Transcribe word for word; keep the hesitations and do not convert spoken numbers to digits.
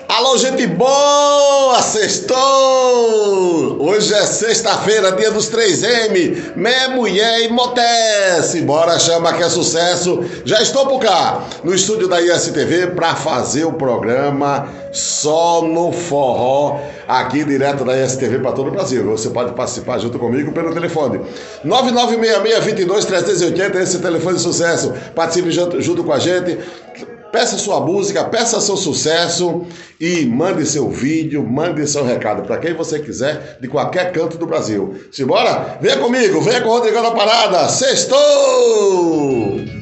Alô, gente boa! Sextou! Hoje é sexta-feira, dia dos três M. Mé, mulher e moté. Simbora, chama que é sucesso. Já estou por cá, no estúdio da I S T V, para fazer o programa Só no Forró, aqui direto da I S T V para todo o Brasil. Você pode participar junto comigo pelo telefone nove nove seis seis, dois dois, três oito zero, esse telefone de sucesso. Participe junto, junto com a gente. Peça sua música, peça seu sucesso e mande seu vídeo, mande seu recado para quem você quiser, de qualquer canto do Brasil. Simbora? Venha comigo, venha com o Rodrigão da Parada. Sextou!